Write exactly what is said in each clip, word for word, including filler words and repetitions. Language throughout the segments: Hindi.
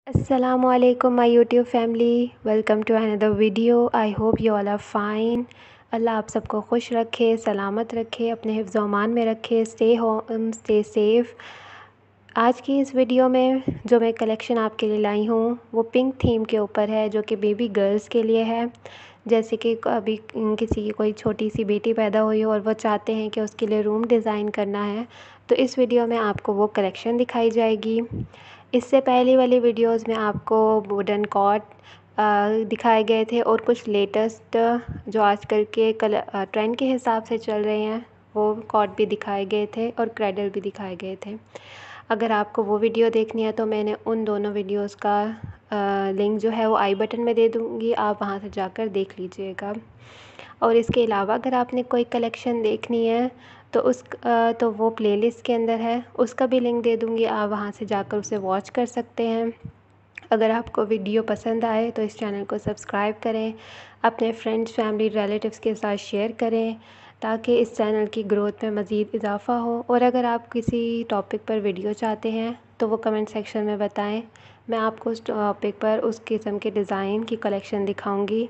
Assalamualaikum my YouTube family, welcome to another video. I hope you all are fine. अल्लाह आप सबको खुश रखे, सलामत रखे, अपने हिफ्ज़ अमान में रखे। Stay home, stay safe. आज की इस वीडियो में जो मैं कलेक्शन आपके लिए लाई हूँ वो पिंक थीम के ऊपर है, जो कि बेबी गर्ल्स के लिए है। जैसे कि अभी किसी की कोई छोटी सी बेटी पैदा हुई हो और वो चाहते हैं कि उसके लिए रूम डिज़ाइन करना है, तो इस वीडियो में आपको वो कलेक्शन दिखाई जाएगी। इससे पहले वाली वीडियोस में आपको वुडन कॉट दिखाए गए थे और कुछ लेटेस्ट जो आजकल के कल ट्रेंड के हिसाब से चल रहे हैं वो कॉट भी दिखाए गए थे और क्रेडल भी दिखाए गए थे। अगर आपको वो वीडियो देखनी है तो मैंने उन दोनों वीडियोस का लिंक जो है वो आई बटन में दे दूँगी, आप वहाँ से जाकर देख लीजिएगा। और इसके अलावा अगर आपने कोई कलेक्शन देखनी है तो उस तो वो प्लेलिस्ट के अंदर है, उसका भी लिंक दे दूँगी, आप वहाँ से जाकर उसे वॉच कर सकते हैं। अगर आपको वीडियो पसंद आए तो इस चैनल को सब्सक्राइब करें, अपने फ्रेंड्स, फैमिली, रिलेटिव्स के साथ शेयर करें ताकि इस चैनल की ग्रोथ में मज़ीद इजाफ़ा हो। और अगर आप किसी टॉपिक पर वीडियो चाहते हैं तो वो कमेंट सेक्शन में बताएं, मैं आपको उस टॉपिक पर उस किस्म के डिज़ाइन की कलेक्शन दिखाऊंगी।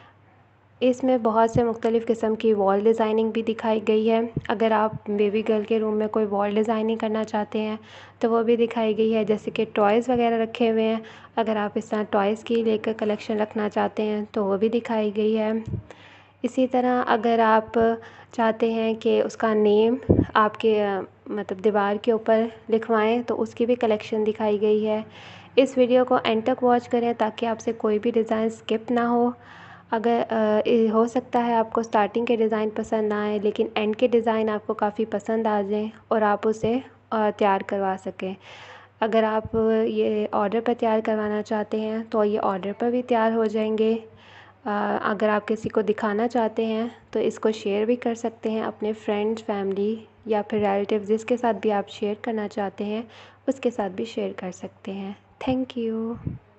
इसमें बहुत से मुख्तलिफ़ किस्म की वॉल डिज़ाइनिंग भी दिखाई गई है। अगर आप बेबी गर्ल के रूम में कोई वॉल डिज़ाइनिंग करना चाहते हैं तो वो भी दिखाई गई है, जैसे कि टॉयज़ वगैरह रखे हुए हैं। अगर आप इस तरह टॉयज़ की लेकर कलेक्शन रखना चाहते हैं तो वो भी दिखाई गई है। इसी तरह अगर आप चाहते हैं कि उसका नेम आपके मतलब दीवार के ऊपर लिखवाएं तो उसकी भी कलेक्शन दिखाई गई है। इस वीडियो को एंड तक वॉच करें ताकि आपसे कोई भी डिज़ाइन स्किप ना हो। अगर आ, हो सकता है आपको स्टार्टिंग के डिज़ाइन पसंद ना आए लेकिन एंड के डिज़ाइन आपको काफ़ी पसंद आ जाएं और आप उसे तैयार करवा सकें। अगर आप ये ऑर्डर पर तैयार करवाना चाहते हैं तो ये ऑर्डर पर भी तैयार हो जाएंगे। आ, अगर आप किसी को दिखाना चाहते हैं तो इसको शेयर भी कर सकते हैं अपने फ्रेंड्स, फैमिली या फिर रिलेटिव, जिसके साथ भी आप शेयर करना चाहते हैं उसके साथ भी शेयर कर सकते हैं। Thank you.